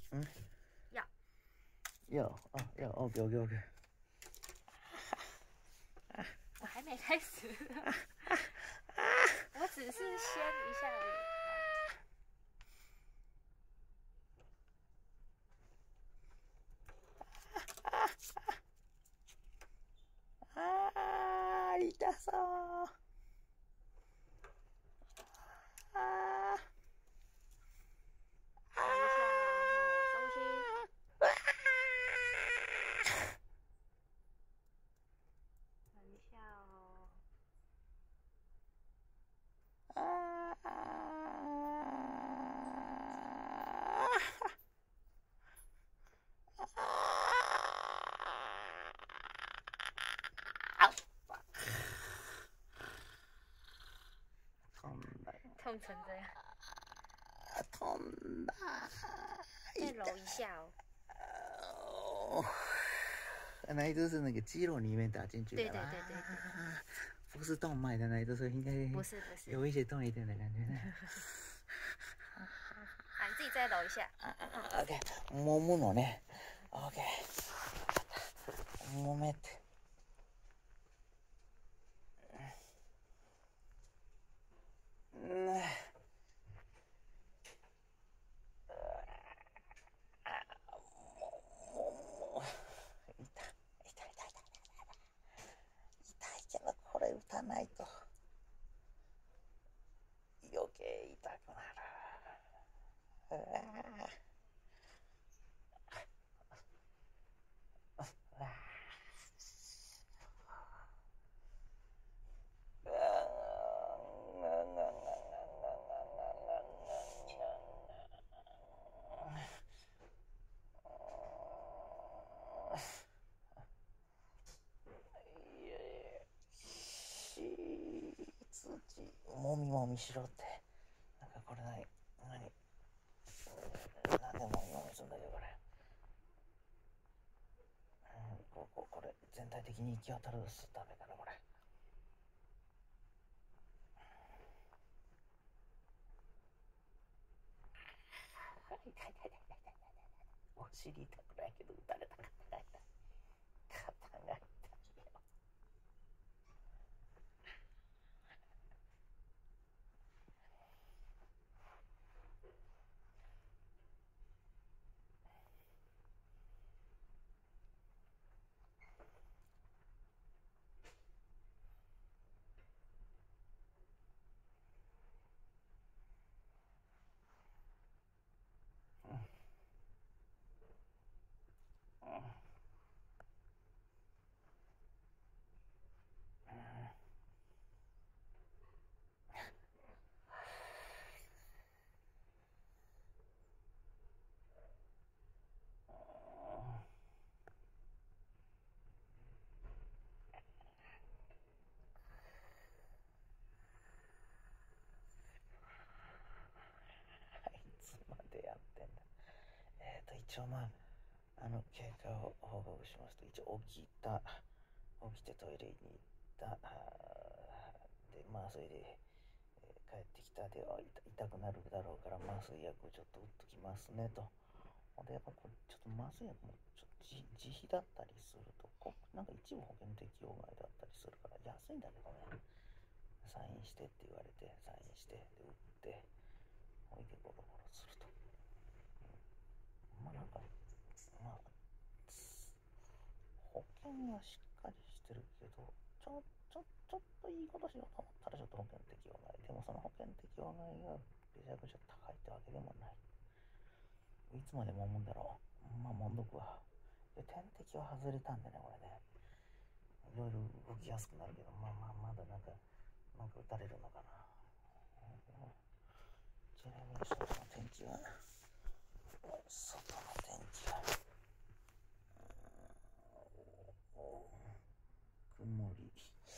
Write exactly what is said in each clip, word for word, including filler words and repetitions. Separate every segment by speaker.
Speaker 1: 嗯，
Speaker 2: 要
Speaker 1: 要啊要 OK OK OK。
Speaker 2: 我还没开始，我只是先一下而已。
Speaker 1: あー、痛そう。あー。
Speaker 2: 等一下哦，深呼吸。等一下哦。
Speaker 1: あー。飛んだよ。
Speaker 2: 痛成这样。
Speaker 1: 飛んだ。
Speaker 2: 再揉一下
Speaker 1: 哦。那一只是那个肌肉里面打进去的。
Speaker 2: 对对对对对。
Speaker 1: 不是动脉的那一只，所以应该
Speaker 2: 不是不是
Speaker 1: 有一些动一点的感觉呢。
Speaker 2: 啊，你自己再揉一下。
Speaker 1: OK，揉むのね。OK。揉めて。うん。けどこれ打たないと余計痛くなる。うわもみもみしろって。なんかこれ何何なんでもみもみするんだけどこれ。うん、こここれ全体的に行き渡るためかなこれ。痛い痛い痛い痛い痛い痛い。お尻痛くないけど打たれた肩が痛い。肩が痛いよ。一応まああの経過を報告しますと、一応起きた起きてトイレに行ったで、まあそれで、えー、帰ってきたで、あ痛くなるだろうから麻酔薬をちょっと打っときますねと。でやっぱこれちょっと麻酔薬もちょっと自自費だったりするとこなんか一部保険適用外だったりするから安いんだけどね、サインしてって言われてサインしてで打ってほいでゴロゴロすると、うん、まあなんかまあ保険はしっかりしてるけどちょちょちょっといいことしようと思ったらちょっと保険適用外でもその保険適用外がめちゃくちゃ高いってわけでもない。いつまで揉むんだろう。まあ揉んどくわ。で点滴は外れたんでねこれねいろいろ動きやすくなるけどまあまあまだなんかなんか打たれるのかな。ちなみに外の天気は外の天気は曇り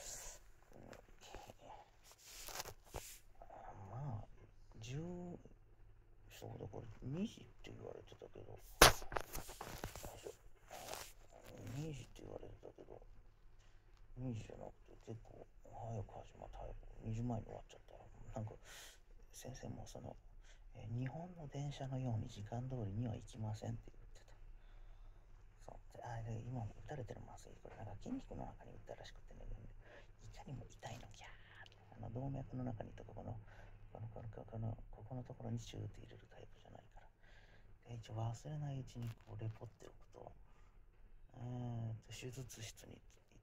Speaker 1: まあじゅうそうだこれにじって言われてたけどにじって言われてたけどにじじゃなくて結構早く始まった早くにじまえに終わっちゃったよ。なんか先生もその、ええー日本の電車のように時間通りには行きませんって言ってた。そうであで今も打たれてる麻酔、これなんか筋肉の中に打ったらしくてね、いかにも痛いのギャーってあの動脈の中にとかこのこのこのこのここのところにチューって入れるタイプじゃないから、で一応忘れないうちにこうレポっておくと、えーと手術室に行って、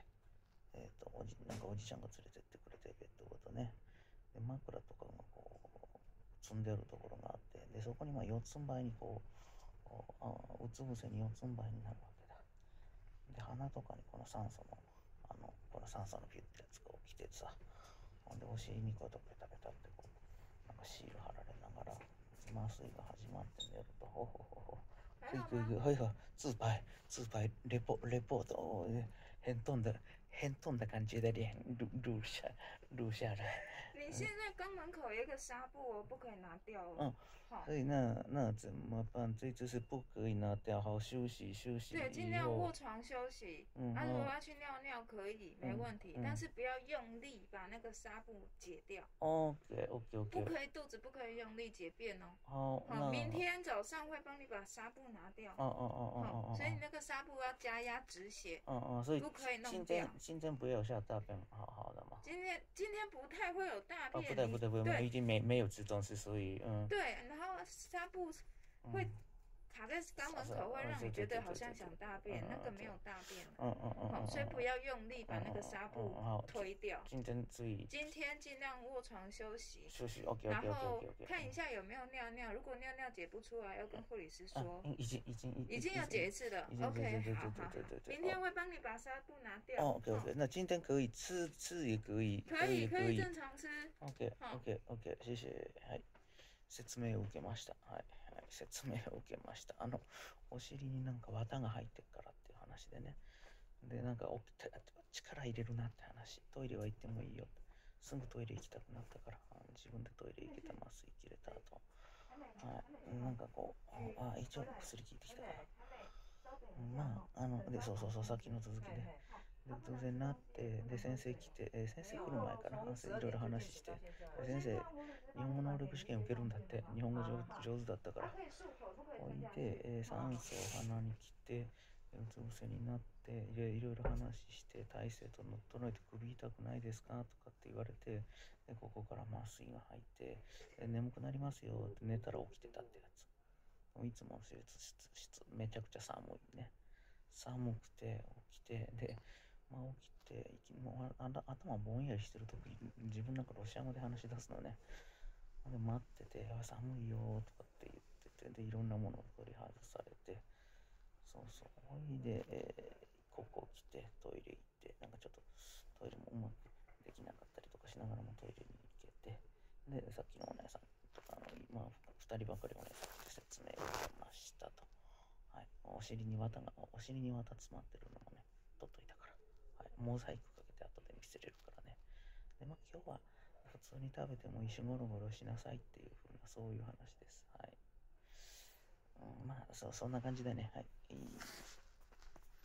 Speaker 1: えーとおじなんかおじちゃんが連れてってくれて、ベッドごとね、で枕とかがこう積んであるところがあって、でそこにまあ四つん這いにこうあうつ伏せに四つん這いになるわけだ。で鼻とかにこの酸素のあのこの酸素のピュッてやつが起きてさ、ほんでお尻にこうやってペタペタってこうなんかシール貼られながら麻酔が始まって寝ると、ほほほほクイクイクイはいはい自拍自拍レポレポート哦很痛的很痛的感觉的脸录录下录下来。
Speaker 3: 你现在肛门口有一个纱布哦，不可以拿掉哦。
Speaker 1: 嗯，
Speaker 3: 好，
Speaker 1: 所以那那怎么办？这就是不可以拿掉，好休息休息
Speaker 3: 对，尽
Speaker 1: 以
Speaker 3: 量卧
Speaker 1: 后。
Speaker 3: 床休息。
Speaker 1: 嗯
Speaker 3: 那如果
Speaker 1: 好
Speaker 3: 要去尿尿可以，没
Speaker 1: 嗯
Speaker 3: 问题，
Speaker 1: 嗯
Speaker 3: 但是不要用力把那个纱布解掉，
Speaker 1: OK OK
Speaker 3: 不
Speaker 1: OK。
Speaker 3: 可以肚子不可以用力解便哦。
Speaker 1: 好，
Speaker 3: 好，
Speaker 1: 那
Speaker 3: 明天早上会帮你把纱布拿掉。
Speaker 1: 哦哦哦哦
Speaker 3: 好，
Speaker 1: 哦哦
Speaker 3: 所以你那个纱布要加压止血。
Speaker 1: 哦哦，所以
Speaker 3: 不可以弄
Speaker 1: 今
Speaker 3: 掉
Speaker 1: 天今天不要有下大便，好好的嘛。
Speaker 3: 今天今天不太会有大
Speaker 1: 哦，
Speaker 3: 便，
Speaker 1: 不对不对不对，
Speaker 3: 对
Speaker 1: 已经没没有自动式，所以嗯。
Speaker 3: 对，然后纱布会
Speaker 1: 嗯
Speaker 3: 卡在肛门口，会让你觉得好像想大便，那个没有大便的。
Speaker 1: 嗯嗯嗯
Speaker 3: 好，
Speaker 1: 嗯，
Speaker 3: 所以不要用力把那个纱布
Speaker 1: 好
Speaker 3: 推掉。
Speaker 1: 今天注意
Speaker 3: 今天尽量卧床休息，
Speaker 1: 休息。OK
Speaker 3: 然
Speaker 1: OK OK
Speaker 3: 后
Speaker 1: OK OK。
Speaker 3: 看一下有没有尿尿，如果尿尿解不出来，要跟护理师说。
Speaker 1: 已经已经
Speaker 3: 已经要解一次了。
Speaker 1: 已经
Speaker 3: OK，
Speaker 1: 对对
Speaker 3: 好好好
Speaker 1: 对对对，对。
Speaker 3: 明天会帮你把纱布拿掉。
Speaker 1: 哦 OK OK，那今天可以吃吃也可以。
Speaker 3: 可以可以正常吃。
Speaker 1: OK OK OK 谢謝。はい。説明を受けました。はい、はい、説明を受けました。あのお尻になんか綿が入ってるからっていう話でね。でなんか起きて力入れるなって話。トイレは行ってもいいよ。すぐトイレ行きたくなったから自分でトイレ行けた麻酔切れた後、はい、なんかこうあ一応薬効いてきたから。まああのでそうそうそうさっきの続きで。で突然なってで先生来て、えー、先生来る前からいろいろ話して、先生日本語能力試験受けるんだって、日本語 上, 上手だったからおいで、えー、酸素を鼻に来てうつ伏せになっていろいろ話して体勢と整えて首痛くないですかとかって言われて、でここから麻酔が入って眠くなりますよって寝たら起きてたってやつ。いつもの手術室めちゃくちゃ寒いね。寒くて起きてでまあ、起きてもうあ頭ぼんやりしてるとき自分なんかロシア語で話し出すのね。で待ってて「寒いよ」とかって言ってて、でいろんなものを取り外されて、そうそうほいで、えー、ここ来てトイレ行って、なんかちょっとトイレもうまくできなかったりとかしながらもトイレに行けて、でさっきのお姉さんとかの今ふたりばかりお姉さんで説明を受けましたと。はい、お尻に綿がお尻に綿詰まってるのもね取っといたから。はい、モザイクかけて後で見せれるからね。で、まあ、今日は普通に食べても石ゴロゴロしなさいっていう風なそういう話です。はい。うん、まあそそんな感じでね。はい。